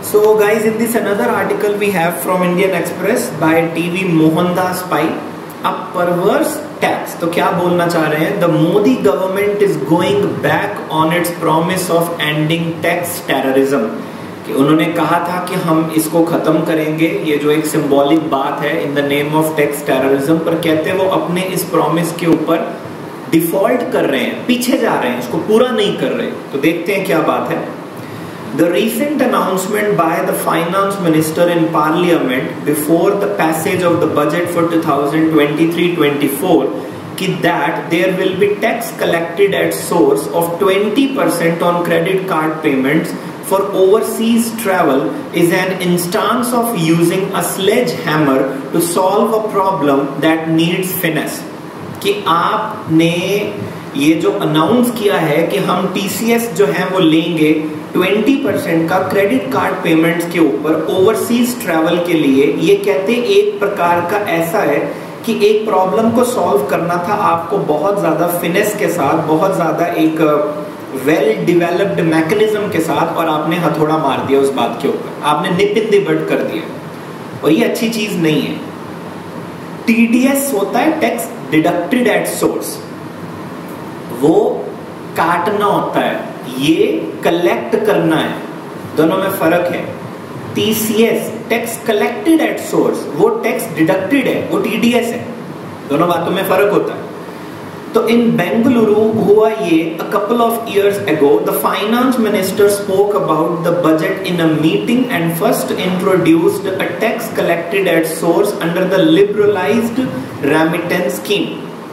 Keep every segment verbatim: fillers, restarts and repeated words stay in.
So guys, in this another article we have from Indian Express by T V Mohandas Pai, a perverse tax. तो क्या बोलना चाह रहे हैं? The Modi government is going back on its promise of ending tax terrorism. कि उन्होंने कहा था कि हम इसको खत्म करेंगे, ये जो एक सिंबॉलिक बात है in the name of tax terrorism, पर कहते हैं वो अपने इस प्रॉमिस के ऊपर डिफॉल्ट कर रहे हैं, पीछे जा रहे हैं, इसको पूरा नहीं कर रहे. तो देखते हैं क्या बात है. The recent announcement by the finance minister in parliament before the passage of the budget for twenty twenty-three twenty-four कि that there will be tax collected at source of twenty percent on credit card payments for overseas travel is an instance of using a sledgehammer to solve a problem that needs finesse. कि आपने ये जो announce किया है कि हम TCS जो है वो लेंगे ट्वेंटी परसेंट का क्रेडिट कार्ड पेमेंट्स के ऊपर ओवरसीज ट्रैवल के लिए, ये कहते एक प्रकार का ऐसा है कि एक प्रॉब्लम को सॉल्व करना था आपको बहुत ज्यादा फिनेस के साथ, बहुत ज्यादा एक वेल डिवेलप्ड मैकेनिज्म के साथ, और आपने हथौड़ा मार दिया उस बात के ऊपर, आपने निप इन द बड कर दिया, और ये अच्छी चीज नहीं है. टीडीएस होता है टैक्स डिडक्टेड एट सोर्स, वो काटना होता है, ये कलेक्ट करना है, दोनों में फर्क है. TCS tax collected at source, वो टैक्स डिडक्टेड है, वो टीडीएस है, दोनों बातों में फर्क होता है. तो इन बेंगलुरु हुआ ये a couple of years ago. The finance minister spoke about the budget in a meeting and first introduced a tax collected at source under the liberalized remittance scheme.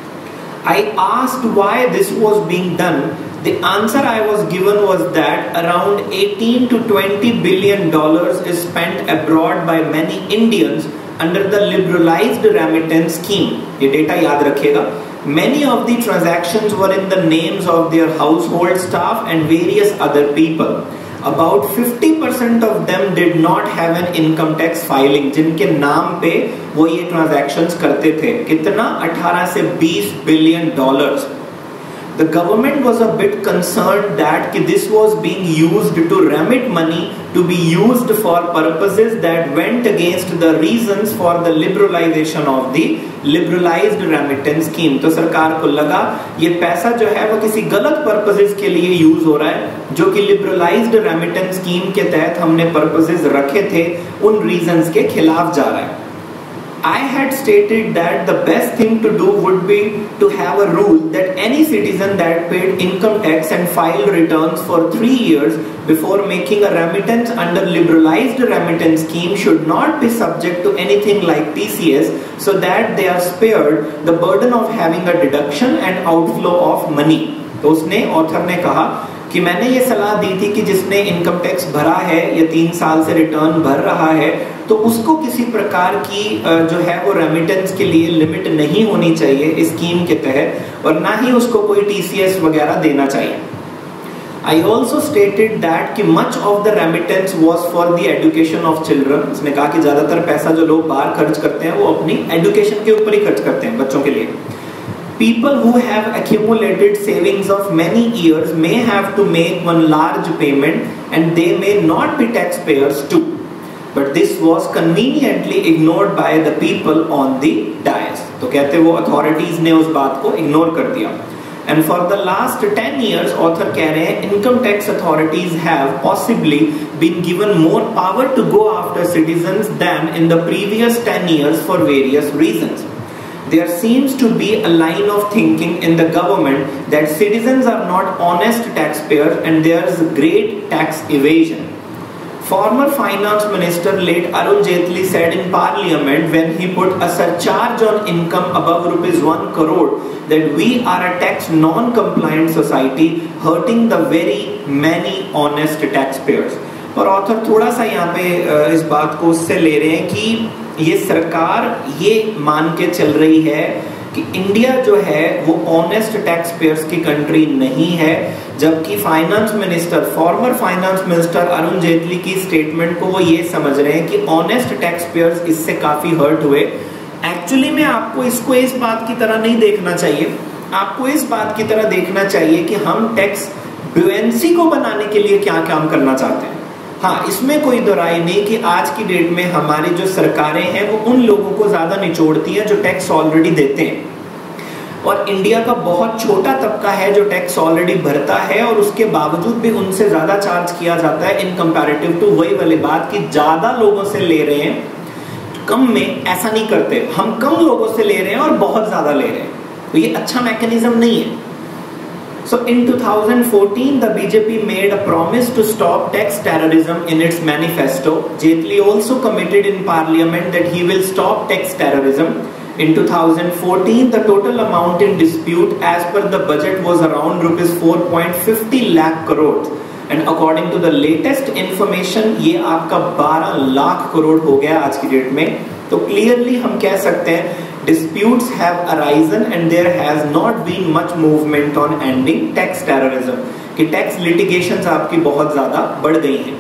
I asked why this was being done. The answer I was given was that around eighteen to twenty billion dollars is spent abroad by many Indians under the liberalized remittance scheme. ये data याद रखिएगा. Many of the transactions were in the names of their household staff and various other people. About fifty percent of them did not have an income tax filing. जिनके नाम पे वो ये transactions करते थे. कितना? अठारह से बीस billion dollars. The government was a bit concerned that this was being used to remit money to be used for purposes that went against the reasons for the liberalization of the liberalized remittance scheme. तो सरकार को लगा ये पैसा जो है वो किसी गलत purposes के लिए यूज हो रहा है, जो कि liberalized remittance scheme के तहत हमने purposes रखे थे, उन reasons के खिलाफ जा रहा है. I had stated that the best thing to do would be to have a rule that any citizen that paid income tax and filed returns for three years before making a remittance under liberalized remittance scheme should not be subject to anything like T C S, so that they are spared the burden of having a deduction and outflow of money. तो उसने author ने कहा कि मैंने ये सलाह दी थी कि जिसने इनकम टैक्स भरा है या तीन साल से रिटर्न भर रहा है, तो उसको किसी प्रकार की जो है वो रेमिटेंस के लिए लिमिट नहीं होनी चाहिए इस स्कीम के तहत, और ना ही उसको कोई टीसीएस वगैरह देना चाहिए. I also stated that कि much of the remittance was for the education of children. उसने कहा कि ज्यादातर पैसा जो लोग बाहर खर्च करते हैं वो अपनी एजुकेशन के ऊपर ही खर्च करते हैं, बच्चों के लिए. People who have accumulated savings of many years may have to make one large payment and they may not be taxpayers too. But this was conveniently ignored by the people on the dais. तो कहते वो authorities ने उस बात को ignore कर दिया. And for the last ten years, author कह रहे हैं income tax authorities have possibly been given more power to go after citizens than in the previous ten years for various reasons. There seems to be a line of thinking in the government that citizens are not honest taxpayers and there is great tax evasion. Former finance minister late Arun Jaitley said in parliament when he put a surcharge on income above rupees one crore that we are a tax non-compliant society hurting the very many honest taxpayers. और author थोड़ा सा यहाँ पे इस बात को उससे ले रहे हैं कि ये सरकार ये मान के चल रही है कि इंडिया जो है वो ऑनेस्ट टैक्स पेयर्स की कंट्री नहीं है, जबकि finance minister former finance minister Arun Jaitley की स्टेटमेंट को वो ये समझ रहे हैं कि ऑनेस्ट टैक्स पेयर्स इससे काफी हर्ट हुए. एक्चुअली में आपको इसको इस बात की तरह नहीं देखना चाहिए, आपको इस बात की तरह देखना चाहिए कि हम टैक्स ब्यूएंसी को बनाने के लिए क्या काम करना चाहते हैं. हाँ, इसमें कोई दोराई नहीं कि आज की डेट में हमारी जो सरकारें हैं वो उन लोगों को ज्यादा निचोड़ती हैं जो टैक्स ऑलरेडी देते हैं, और इंडिया का बहुत छोटा तबका है जो टैक्स ऑलरेडी भरता है और उसके बावजूद भी उनसे ज्यादा चार्ज किया जाता है इन कंपैरेटिव टू। वही वाली बात कि ज्यादा लोगों से ले रहे हैं, कम में ऐसा नहीं करते, हम कम लोगों से ले रहे हैं और बहुत ज्यादा ले रहे हैं, तो ये अच्छा मैकेनिज्म नहीं है। So in two thousand fourteen, the B J P made a promise to stop tax terrorism in its manifesto. Jaitley also committed in parliament that he will stop tax terrorism. In two thousand fourteen, the total amount in dispute as per the budget was around rupees four point five zero lakh crores. And according to the latest information, ये आपका बारह लाख करोड़ हो गया आज की date में। तो clearly हम कह सकते हैं disputes have arisen and there has not been much movement on ending tax terrorism, कि tax litigations आपकी बहुत ज्यादा बढ़ गई हैं।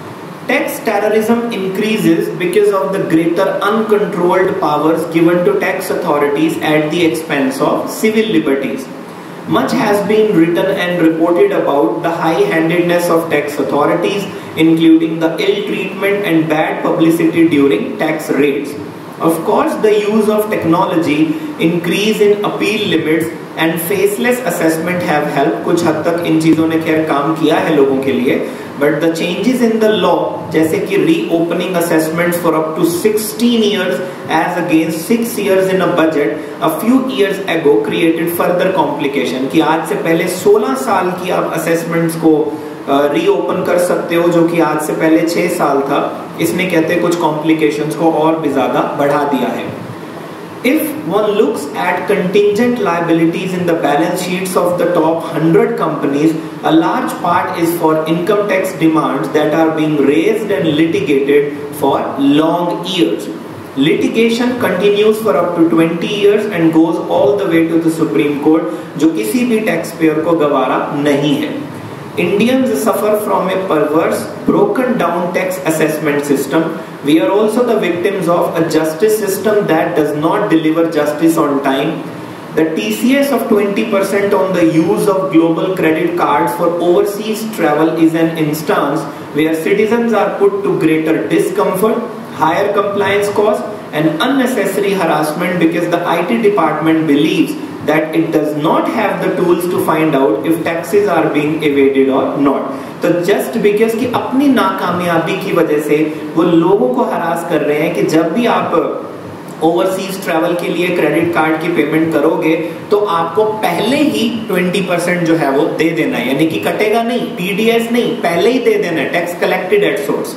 Tax terrorism increases because of the greater uncontrolled powers given to tax authorities at the expense of civil liberties. Much has been written and reported about the high-handedness of tax authorities, including the ill treatment and bad publicity during tax raids. Of course, the use of technology, increase in appeal limits and faceless assessment have helped. कुछ हद तक इन चीजों ने खैर काम किया है लोगों के लिए, but the changes in the law, जैसे कि reopening assessments for up to sixteen years as against six years in a budget, a few years ago created further complication, कि आज से पहले सोलह साल की आप assessments को रीओपन कर सकते हो, जो कि आज से पहले छह साल था। इसने कहते हैं कुछ कॉम्प्लिकेशंस को और भी ज्यादा बढ़ा दिया है। If one looks at contingent liabilities in the balance sheets of the top one hundred companies, a large part is for income tax demands that are being raised and litigated for long years. Litigation continues for up to twenty years and goes all the way to the Supreme Court, जो किसी भी tax payer को गवारा नहीं है। Indians suffer from a perverse, broken down tax assessment system. We are also the victims of a justice system that does not deliver justice on time. The T C S of twenty percent on the use of global credit cards for overseas travel is an instance where citizens are put to greater discomfort, higher compliance costs, and unnecessary harassment because the I T department believes that it does not have the tools to find out if taxes are being evaded or not. तो just because कि अपनी नाकामयाबी की वजह से वो लोगों को harass कर रहे हैं कि जब भी आप ओवरसीज ट्रैवल के लिए क्रेडिट कार्ड की पेमेंट करोगे तो आपको पहले ही ट्वेंटी परसेंट जो है वो दे देना है, यानी कि कटेगा नहीं, टीडीएस नहीं, पहले ही दे देना है, tax collected at source.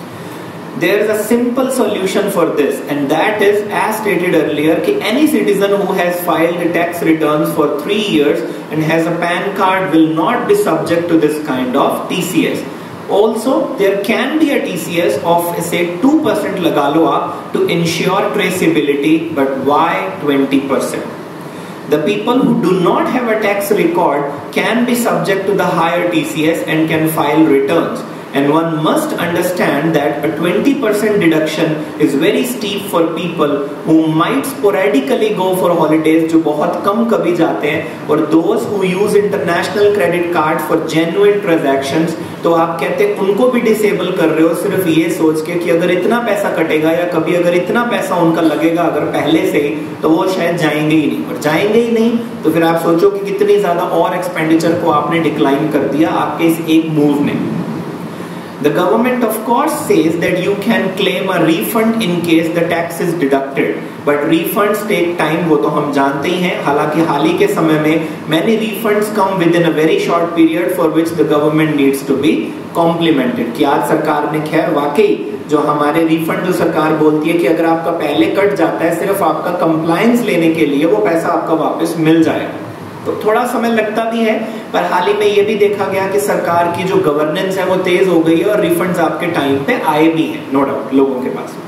There is a simple solution for this, and that is, as stated earlier, कि any citizen who has filed tax returns for three years and has a PAN card will not be subject to this kind of T C S. Also, there can be a T C S of say two percent लगा लो आप to ensure traceability, but why twenty percent? The people who do not have a tax record can be subject to the higher T C S and can file returns. And one must understand that a twenty percent deduction is very steep for people who might sporadically go for holidays, जो बहुत कम कभी जाते हैं, और those who use international credit card for genuine transactions, तो आप कहते हैं उनको भी डिसेबल कर रहे हो सिर्फ ये सोच के कि अगर इतना पैसा कटेगा या कभी अगर इतना पैसा उनका लगेगा अगर पहले से ही, तो वो शायद जाएंगे ही नहीं, और जाएंगे ही नहीं तो फिर आप सोचो कि कितनी ज्यादा और एक्सपेंडिचर को आपने डिक्लाइन कर दिया आपके इस एक मूव ने। The government of course says that you can claim a refund in case the tax is deducted, but refunds take time, वो तो हम जानते ही हैं। हालांकि हाल ही के समय में many refunds come within a very short period for which the government needs to be complimented। कि आज सरकार ने खैर वाकई जो हमारे रिफंड जो सरकार बोलती है कि अगर आपका पहले कट जाता है सिर्फ आपका कंप्लायंस लेने के लिए वो पैसा आपका वापस मिल जाएगा, तो थोड़ा समय लगता भी है, पर हाल ही में ये भी देखा गया कि सरकार की जो गवर्नेंस है वो तेज हो गई है और रिफंड्स आपके टाइम पे आए भी हैं, नो डाउट लोगों के पास।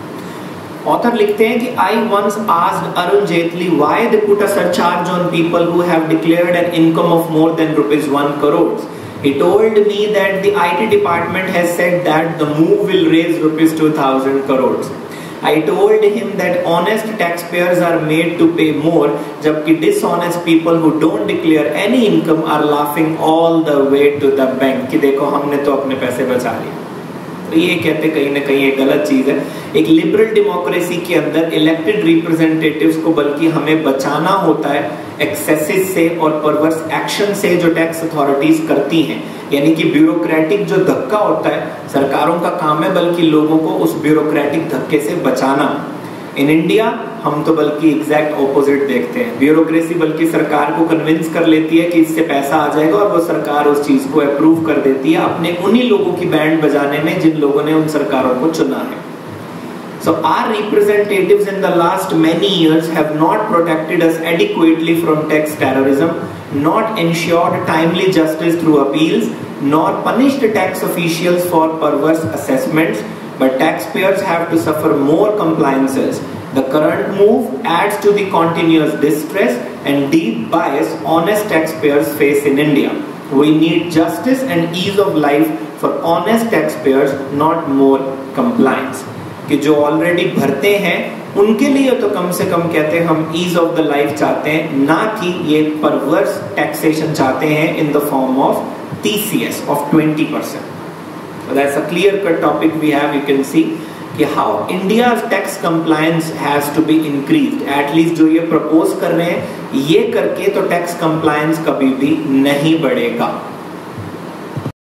ऑथर लिखते हैं कि I once asked Arun Jaitley why they put a surcharge on people who have declared an income of more than rupees one crore. He told me that the I T department has said that the move will raise rupees two thousand crores. I told him that honest taxpayers are made to pay more, जबकि dishonest people who don't declare any income are laughing all the way to the bank कि देखो हमने तो अपने पैसे बचा लिए। तो ये कहते कहीं ना कहीं एक गलत चीज है। एक लिबरल डेमोक्रेसी के अंदर इलेक्टेड रिप्रेजेंटेटिव्स को बल्कि हमें बचाना होता है एक्सेसेस से और परवर्स एक्शन से जो टैक्स अथॉरिटीज करती हैं, यानी कि ब्यूरोक्रेटिक जो धक्का होता है सरकारों का काम है बल्कि लोगों को उस ब्यूरोक्रेटिक धक्के से बचाना। इन इंडिया हम तो बल्कि एग्जैक्ट ऑपोजिट देखते हैं, ब्यूरोक्रेसी बल्कि सरकार को कन्विंस कर लेती है कि इससे पैसा आ जाएगा और वो सरकार उस चीज को अप्रूव कर देती है अपने उन्हीं लोगों की बैंड बजाने में जिन लोगों ने उन सरकारों को चुना है। So our representatives in the last many years have not protected us adequately from tax terrorism, not ensured timely justice through appeals, nor punished tax officials for perverse assessments, but taxpayers have to suffer more compliances. The current move adds to the continuous distress and deep bias honest taxpayers face in India. We need justice and ease of life for honest taxpayers, not more compliance. कि जो already भरते हैं उनके लिए तो कम से कम कहते हैं हम ईज ऑफ द लाइफ चाहते हैं, ना कि ये परवर्स टैक्सेशन चाहते हैं in the form of TCS of twenty percent. So that's a clear cut topic we have. You can see कि how India's tax compliance has to be increased. At least जो ये प्रपोज कर रहे हैं ये करके तो टैक्स कंप्लायंस कभी भी नहीं बढ़ेगा।